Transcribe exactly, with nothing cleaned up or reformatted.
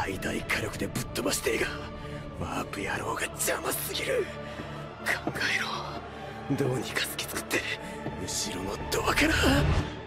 最大火力でぶっ飛ばしてえが、ワープ野郎が邪魔すぎる。考えろ、どうにか隙作って後ろのドアから。